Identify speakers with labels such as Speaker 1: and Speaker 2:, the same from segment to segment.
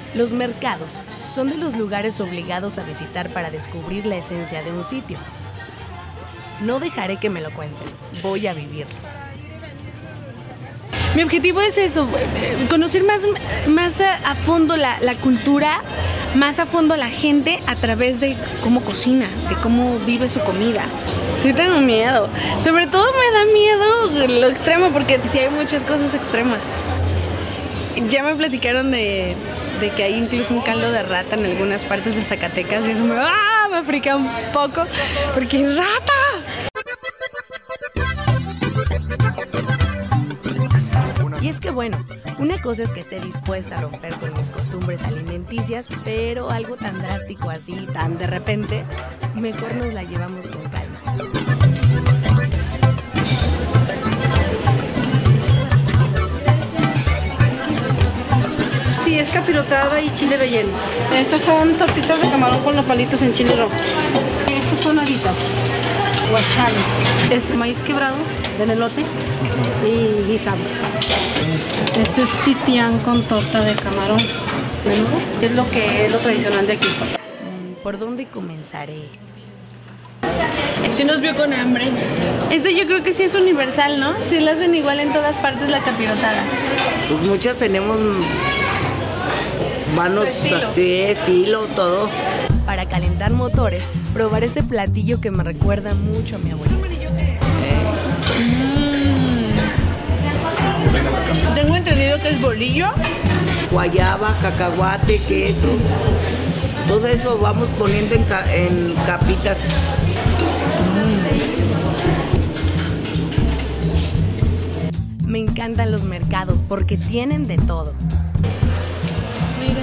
Speaker 1: Los mercados son de los lugares obligados a visitar para descubrir la esencia de un sitio. No dejaré que me lo cuenten, voy a vivirlo.
Speaker 2: Mi objetivo es eso, conocer más a fondo la cultura, más a fondo a la gente a través de cómo cocina, de cómo vive su comida. Sí tengo miedo, sobre todo me da miedo lo extremo porque sí hay muchas cosas extremas. Ya me platicaron de que hay incluso un caldo de rata en algunas partes de Zacatecas y eso me frica un poco porque es rata.
Speaker 1: Y es que bueno, una cosa es que esté dispuesta a romper con mis costumbres alimenticias, pero algo tan drástico así, tan de repente, mejor nos la llevamos con calma.
Speaker 2: Sí, es capirotada y chile relleno. Estas son tortitas de camarón con los palitos en chile rojo. Estas son haritas, guachales. Es maíz quebrado del elote y guisado. Este es pipián con torta de camarón. Es lo tradicional de aquí.
Speaker 1: ¿Por dónde comenzaré?
Speaker 2: Sí nos vio con hambre. Este yo creo que sí es universal, ¿no? Sí lo hacen igual en todas partes la capirotada.
Speaker 3: Pues muchas tenemos manos así, estilo, todo.
Speaker 1: Para calentar motores, probar este platillo que me recuerda mucho a mi abuelita.
Speaker 2: Tengo entendido que es bolillo.
Speaker 3: Guayaba, cacahuate, queso. Todo eso vamos poniendo en capitas.
Speaker 1: Me encantan los mercados porque tienen de todo.
Speaker 2: Mira.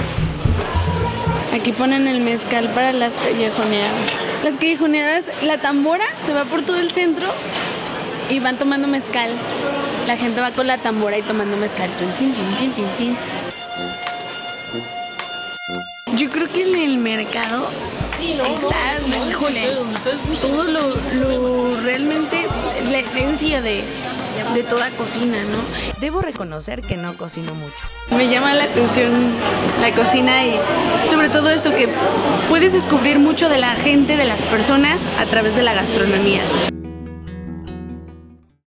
Speaker 2: Aquí ponen el mezcal para las callejoneadas. Las callejoneadas, la tambora se va por todo el centro y van tomando mezcal. La gente va con la tambora y tomando mezcal. Yo creo que en el mercado está, híjole, todo lo realmente, la esencia de toda cocina, ¿no?
Speaker 1: Debo reconocer que no cocino mucho.
Speaker 2: Me llama la atención la cocina y sobre todo esto que puedes descubrir mucho de la gente, de las personas a través de la gastronomía.